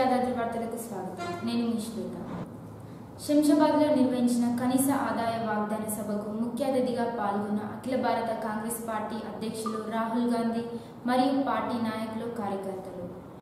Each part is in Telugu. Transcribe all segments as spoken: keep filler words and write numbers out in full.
యాదాద్రి వార్తలకు స్వాగతం. నేను నిష్ఠిత. శంషాబాద్లో నిర్వహించిన కనీస ఆదాయ వాగ్దాన సభకు ముఖ్య అతిథిగా పాల్గొన్న అఖిల భారత కాంగ్రెస్ పార్టీ అధ్యక్షులు రాహుల్ గాంధీ మరియు పార్టీ నాయకులు, కార్యకర్తలు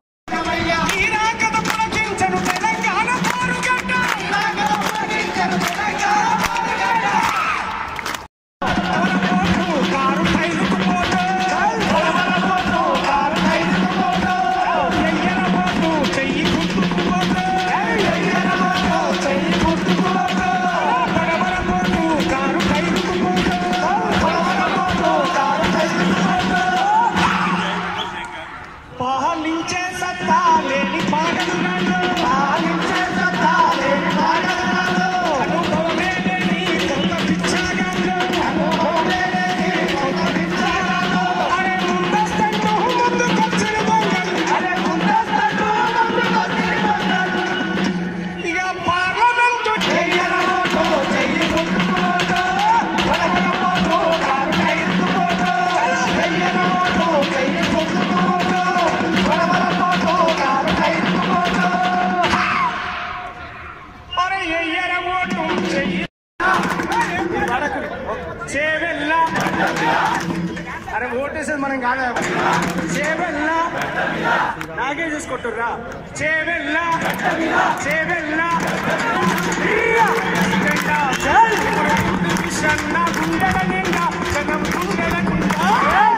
అరే ఓటేసేది మనం కాదా? చేవెల్లా నాకే చూసుకుంటుర్రా. చేవెల్లా చేవెల్లా గుండెల నిండా జనం గుండెల నిండా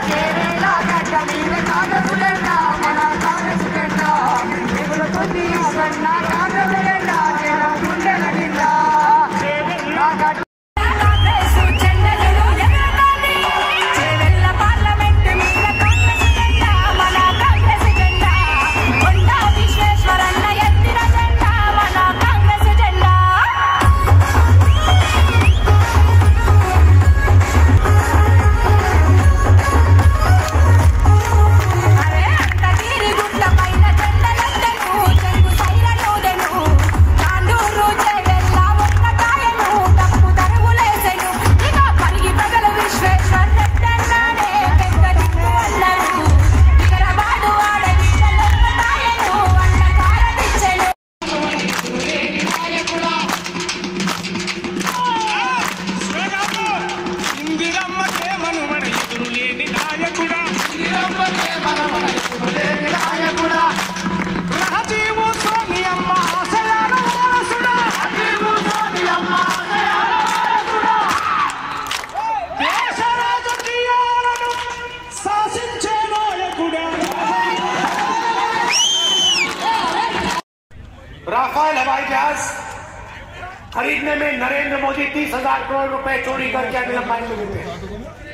राफेल हवाई जहाज खरीदने में नरेंद्र मोदी तीस हजार करोड़ रुपए चोरी करके अगले लंबाई में देते हैं.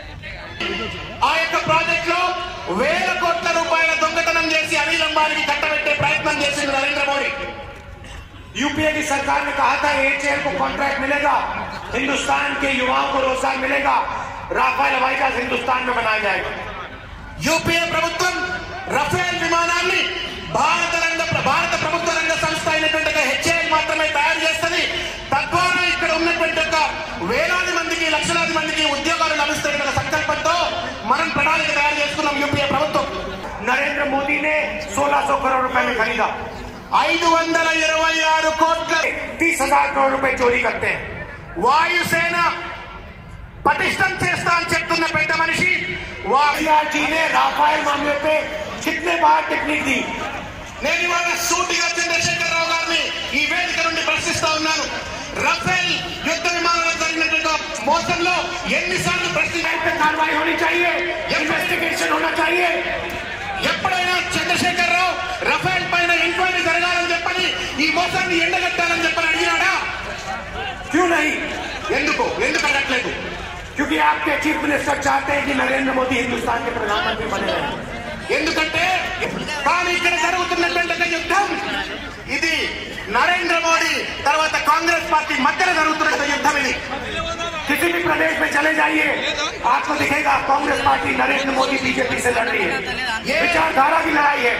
ఆ యొక్క ప్రాజెక్ట్ లో వేల కోట్ల రూపాయల దొంగతనం చేసి అనిల్ అంబానీకి కట్టబెట్టే ప్రయత్నం చేసింది నరేంద్ర మోदी. यूपीए की सरकार ने कहा था एचएएल को कॉन्ट्रैक्ट मिलेगा, हिंदुस्तान के युवाओं को रोजगार मिलेगा, राफेल हवाई जहाज हिंदुस्तान में बनाया जाएगा. యూపీఏ ప్రభుత్వం రఫేల్ విమానాన్ని భారత రంగ భారత ప్రభుత్వ రంగ సంస్థ అయినటువంటి హెచ్ఏఎల్ మాత్రమే తయారు చేస్తుంది. తద్వారా ఇక్కడ ఉన్నటువంటి ఒక వేలాది మందికి లక్షలాది మందికి ఉద్యోగాలు లభిస్తాయన్న సంకల్పంతో మనం ప్రణాళిక తయారు చేసుకున్నాం. యూపీఏ ప్రభుత్వం నరేంద్ర మోదీ ने सोलह सौ करोड़ रुपए में खरीदा. ఐదు వందల ఇరవై ఆరు కోట్ల तीस हजार करोड़ रुपए चोरी करते हैं. వాయుసేన పటిష్టం చేస్తా అని చెప్తున్న పెద్ద మనిషి వాయుయాజీ ने राफेल मामले पे कितने बार टिप्पणी दी. నేను ఇవాళ సూటిగా చంద్రశేఖర్ రావు గారిని ఈ వేదిక నుండి ప్రశ్నిస్తా ఉన్నాను. రఫేల్ యుద్ధ విమానాలు జరిగినటువంటి మోసంలో ఎన్నిసార్లు ప్రశ్నించే కార్యవాహి होनी चाहिए, इन्वेस्टिगेशन होना चाहिए. ఎప్పుడైనా చంద్రశేఖర్ రావు రఫేల్ పైన ఎంక్వైరీ జరగాలని చెప్పని ఈ మోసాన్ని ఎండగట్టాలని చెప్పని అడిగినాడా? क्यों नहीं? ఎందుకు ఎందుకు అడగట్లేదు? क्योंकि आपके चीफ मिनिस्टर चाहते हैं कि नरेंद्र मोदी हिंदुस्तान के प्रधानमंत्री बने रहें. ఎందుకంటే కానీ ఇక్కడ జరుగుతున్నటువంటి యుద్ధం ఇది नरेंद्र मोदी తర్వాత కాంగ్రెస్ పార్టీ మధ్యలో జరుగుతున్న యుద్ధం ఇది. किसी भी प्रदेश में चले जाइए आपको दिखेगा कांग्रेस पार्टी नरेंद्र मोदी बीजेपी से लड़ रही है. ये विचारधारा की लड़ाई है.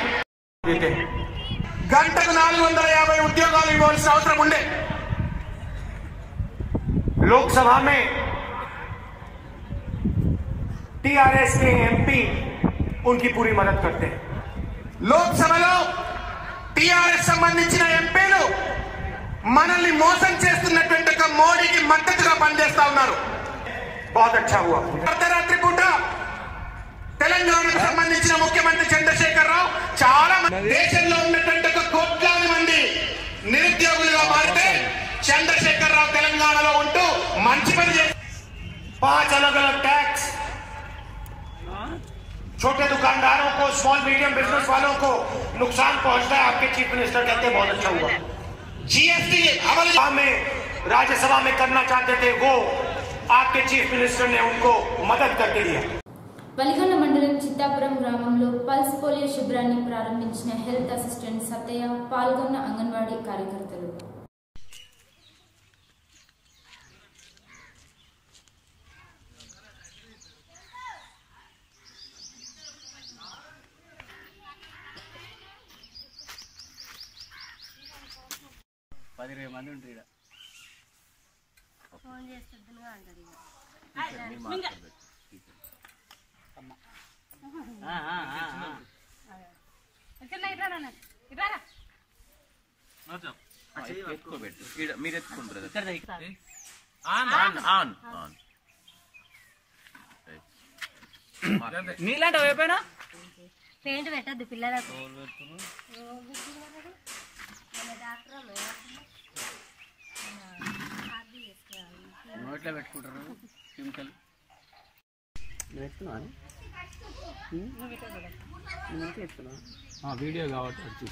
గంటకు నాలుగు వందల యాభై ఉద్యోగాలు ఇవ్వాల్సిన అవసరం ఉండే. लोकसभा में टीआरएस के एमपी उनकी पूरी मदद करते हैं. लोकसभा టిఆర్ఎస్ సంబంధించిన ఎంపీలు మనల్ని మోసం చేస్తున్నటువంటి ఒక మోడీకి మద్దతుగా పనిచేస్తా ఉన్నారు. బాగా అచ్చా హువా. అర్ధరాత్రి పూట తెలంగాణకు సంబంధించిన ముఖ్యమంత్రి చంద్రశేఖర్ రావు చాలా దేశంలో ఉన్నటువంటి ఒక కోట్లాది మంది నిరుద్యోగులుగా మారితే చంద్రశేఖర్ రావు తెలంగాణలో ఉంటూ మంచి పని చేస్తారు. पांच अलग अलग टैक्स छोटे दुकानदारों को, स्मॉल मीडियम बिजनेस वालों को नुकसान पहुंचता है. आपके चीफ मिनिस्टर कहते हैं बहुत अच्छा हुआ. जीएसटी अमल में राज्यसभा में करना चाहते थे, वो आपके चीफ मिनिस्टर ने उनको मदद करके दिया. వలిగొండ మండలం చిత్తాపురం గ్రామంలో పల్స్ పోలియో శిబిరాన్ని ప్రారంభించిన హెల్త్ అసిస్టెంట్ సత్తయ్య, పాల్గొన్న అంగన్వాడీ కార్యకర్తలు. పది ఇరవై మంది ఉంటారు. ఫోన్ చేస్తుందిగా అంటారు. మీరు ఎత్తుకుంటారు. నీలాంటి అయిపోయినా పెయింట్ పెట్టద్దు పిల్లలకు. నోట్లో పెట్టుకుంటారు కెమికల్. వీడియో కాబట్టి వచ్చి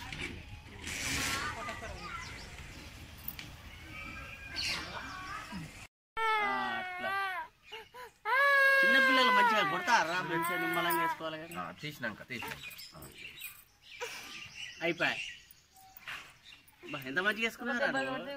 అట్లా చిన్నపిల్లలు మంచిగా కొడతారా? మంచిగా నిమ్మలంగా వేసుకోవాలి కదా. తీసినాక తీసినాక అయిపోయి ఎంత మంచిగా వేసుకున్నారా?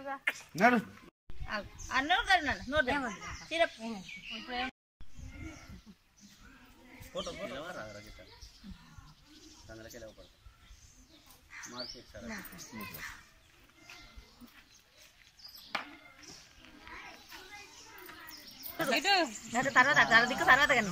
తర్వాత దిక్కు తర్వాత కానీ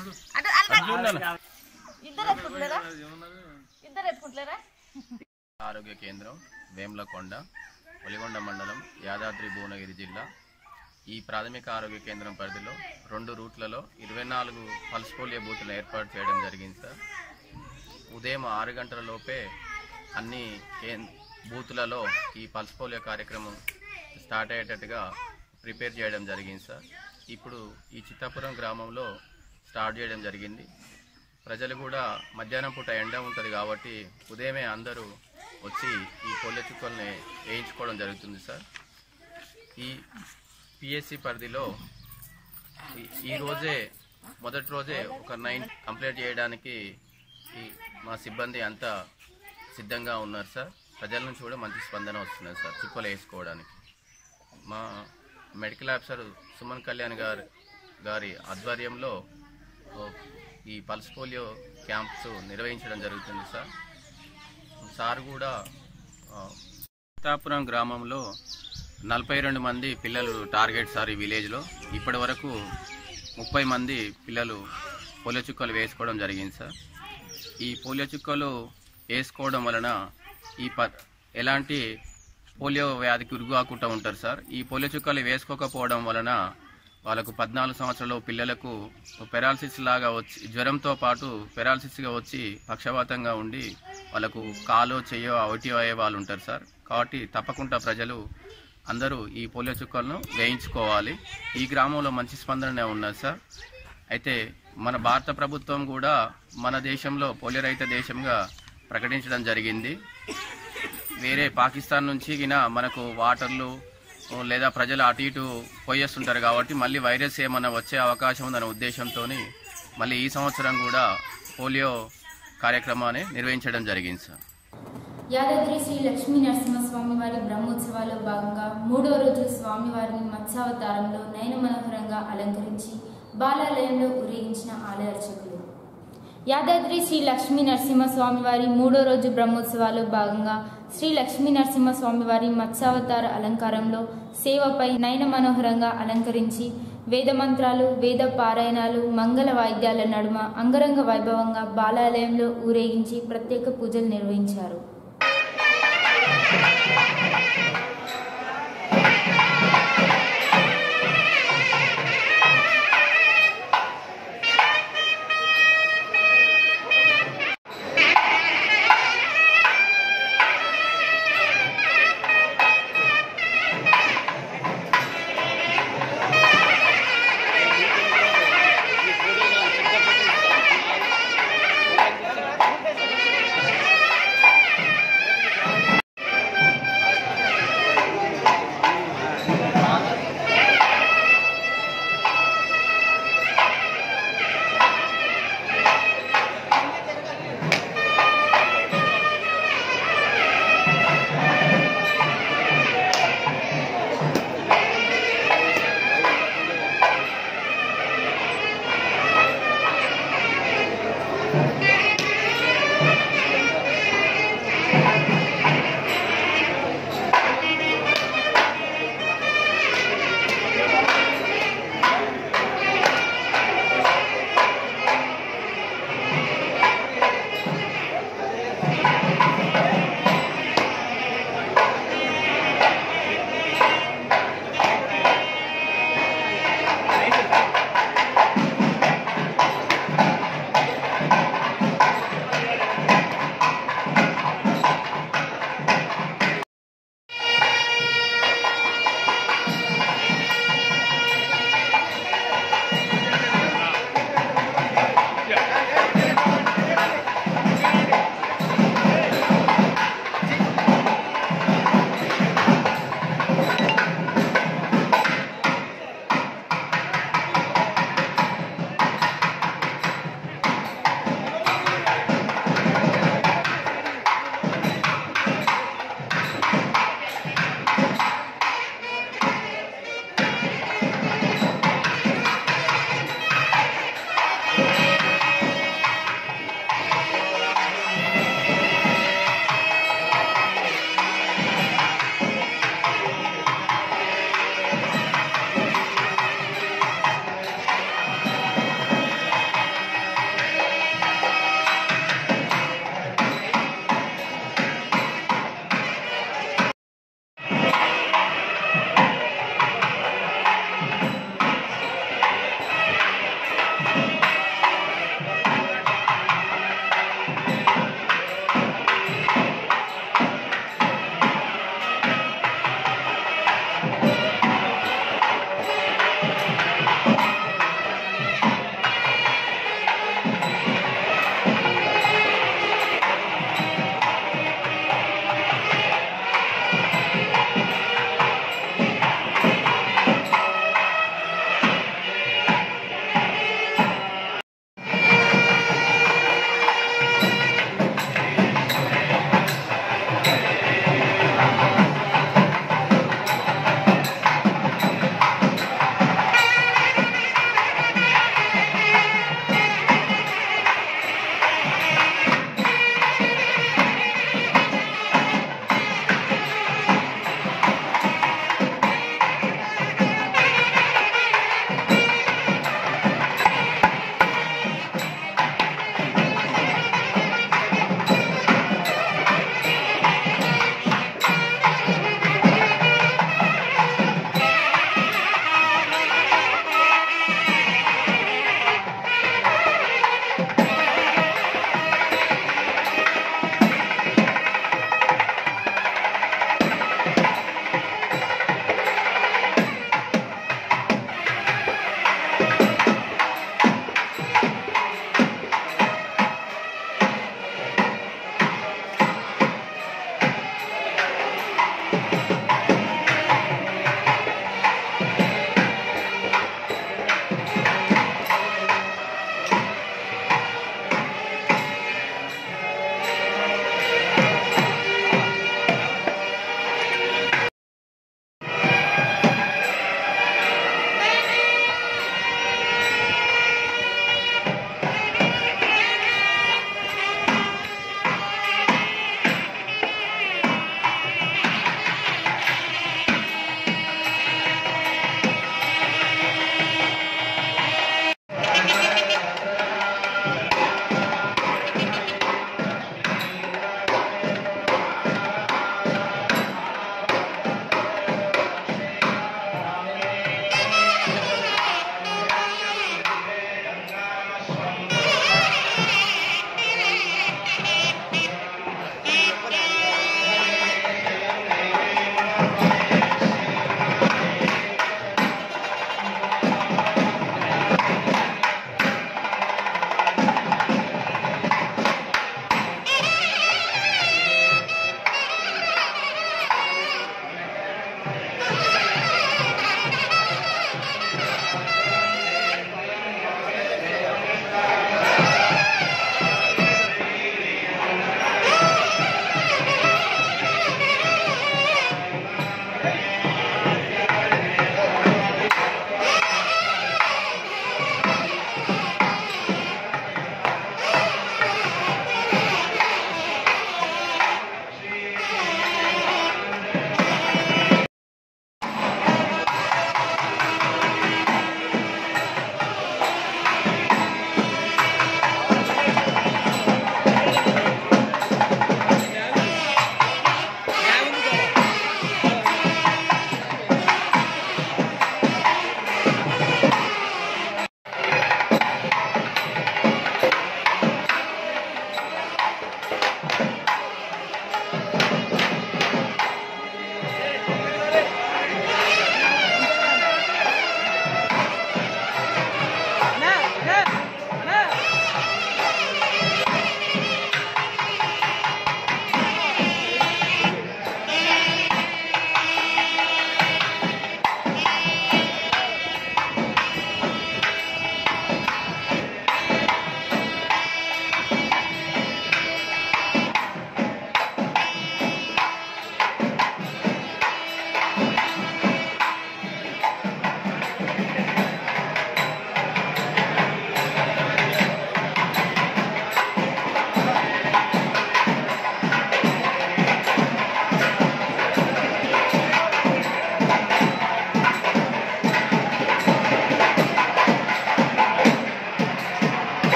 ఇద్దరు ఎత్తుకుంటలేరా? ఇద్దరు ఎత్తుకుంటలేరా? ఆరోగ్య కేంద్రం వేములకొండ, వలిగొండ మండలం, యాదాద్రి భువనగిరి జిల్లా. ఈ ప్రాథమిక ఆరోగ్య కేంద్రం పరిధిలో రెండు రూట్లలో ఇరవై నాలుగు పల్స్ పోలియో బూతులు ఏర్పాటు చేయడం జరిగింది సార్. ఉదయం ఆరు గంటల లోపే అన్ని బూతులలో ఈ పల్స్ పోలియో కార్యక్రమం స్టార్ట్ అయ్యేటట్టుగా ప్రిపేర్ చేయడం జరిగింది సార్. ఇప్పుడు ఈ చిత్తాపురం గ్రామంలో స్టార్ట్ చేయడం జరిగింది. ప్రజలు కూడా మధ్యాహ్నం పూట ఎండ ఉంటుంది కాబట్టి ఉదయమే అందరూ వచ్చి ఈ పోలియో చుక్కల్ని వేయించుకోవడం జరుగుతుంది సార్. ఈ పిఎస్సి పరిధిలో ఈరోజే మొదటి రోజే ఒక నైన్ కంప్లీట్ చేయడానికి ఈ మా సిబ్బంది అంతా సిద్ధంగా ఉన్నారు సార్. ప్రజల నుంచి కూడా మంచి స్పందన వస్తున్నది సార్ చుక్కలు వేసుకోవడానికి. మా మెడికల్ ఆఫీసర్ సుమన్ కళ్యాణ్ గారు గారి ఆధ్వర్యంలో ఈ పల్స్ పోలియో క్యాంప్స్ నిర్వహించడం జరుగుతుంది సార్. సార్ కూడా చిత్తాపురం గ్రామంలో నలభై రెండు మంది పిల్లలు టార్గెట్ సార్. ఈ విలేజ్లో ఇప్పటి వరకు ముప్పై మంది పిల్లలు పోలియో చుక్కలు వేసుకోవడం జరిగింది సార్. ఈ పోలియో చుక్కలు వేసుకోవడం వలన ఈ ప ఎలాంటి పోలియో వ్యాధికి గురికాకుండా ఉంటారు సార్. ఈ పోలియో చుక్కలు వేసుకోకపోవడం వలన వాళ్ళకు పద్నాలుగు సంవత్సరాల పిల్లలకు పెరాలసిస్ లాగా వచ్చి జ్వరంతో పాటు పెరాలసిస్గా వచ్చి పక్షవాతంగా ఉండి వాళ్ళకు కాలో చెయ్యో అవటి అయ్యే వాళ్ళు ఉంటారు సార్. కాబట్టి తప్పకుండా ప్రజలు అందరూ ఈ పోలియో చుక్కలను వేయించుకోవాలి. ఈ గ్రామంలో మంచి స్పందన ఉన్నది సార్. అయితే మన భారత ప్రభుత్వం కూడా మన దేశంలో పోలియో రహిత దేశంగా ప్రకటించడం జరిగింది. వేరే పాకిస్తాన్ నుంచి గిన మనకు వాటర్లు లేదా ప్రజలు అటు ఇటు పోయేస్తుంటారు కాబట్టి మళ్ళీ వైరస్ ఏమైనా వచ్చే అవకాశం ఉందనే ఉద్దేశంతో మళ్ళీ ఈ సంవత్సరం కూడా పోలియో కార్యక్రమాన్ని నిర్వహించడం జరిగింది సార్. యాదాద్రి శ్రీ లక్ష్మీ నరసింహస్వామి వారి బ్రహ్మోత్సవాల్లో భాగంగా మూడో రోజు స్వామివారిని మత్స్యావతారంలో నయన మనోహరంగా అలంకరించి బాలాలయంలో ఊరేగించిన ఆలయ అర్చకులు. యాదాద్రి శ్రీ లక్ష్మీ నరసింహస్వామి వారి మూడో రోజు బ్రహ్మోత్సవాల్లో భాగంగా శ్రీ లక్ష్మీ నరసింహస్వామి వారి మత్స్యావతార అలంకారంలో సేవపై నయన మనోహరంగా అలంకరించి వేద మంత్రాలు, వేద పారాయణాలు, మంగళ వాయిద్యాల నడుమ అంగరంగ వైభవంగా బాలాలయంలో ఊరేగించి ప్రత్యేక పూజలు నిర్వహించారు.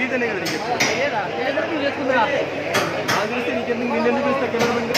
అయితేనే కదా నీకు చేసుకుందా నాకు తెలిస్తే నీకెందుకు నిన్నెందుకు ఇస్తా కెమెరామెన్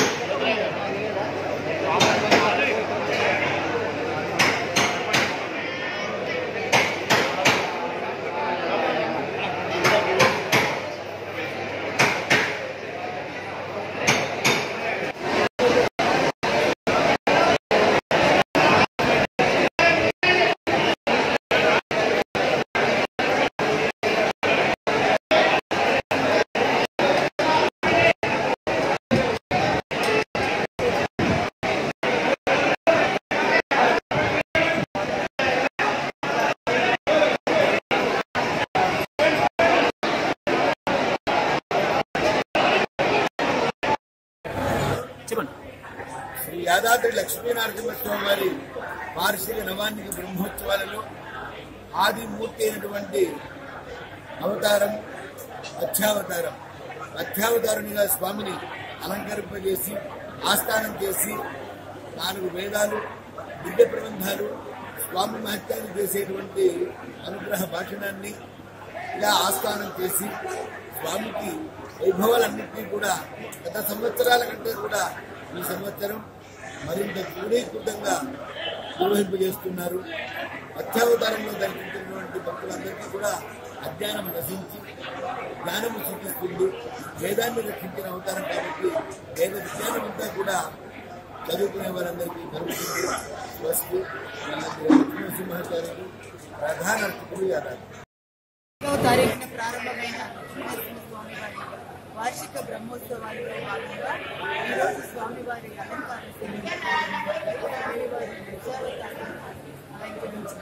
శ్రీ యాదాద్రి లక్ష్మీనరసింహస్వామి వారి వార్షిక నవాన్నిక బ్రహ్మోత్సవాలలో ఆదిమూర్తి అయినటువంటి అవతారం మత్స్యావతారం మత్స్యావతారునిగా స్వామిని అలంకరింపజేసి ఆస్థానం చేసి నాలుగు వేదాలు దివ్య ప్రబంధాలు స్వామి మహత్యాన్ని చేసేటువంటి అనుగ్రహ భాషణాన్ని ఇలా ఆస్థానం చేసి స్వామికి వైభవాలన్నింటినీ కూడా గత సంవత్సరాల కంటే కూడా ఈ సంవత్సరం మరింత క్రోడీకృతంగా నిర్వహింపజేస్తున్నారు. మత్స్యావతారంలో దర్శించినటువంటి భక్తులందరికీ కూడా అజ్ఞానం నశించి జ్ఞానము సూచిస్తుంది. వేదాన్ని రక్షించిన అవతారం కాబట్టి వేద విజ్ఞానం అంతా కూడా చదువుకునే వారందరికీ కలుగుతుంది. స్వస్తి నరసింహాచార్యులు ప్రధాన అర్చకులు యాదాద్రి. తారీఖున ప్రారంభమైన స్వామి వారి వార్షిక బ్రహ్మోత్సవాల్లో భాగంగా ఈరోజు స్వామివారి అలంకార స్వామివారి నిజావతారం అలంకరించి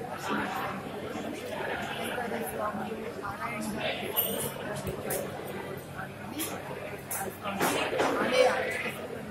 అలంకార స్వాములు నారాయణ ఆలయ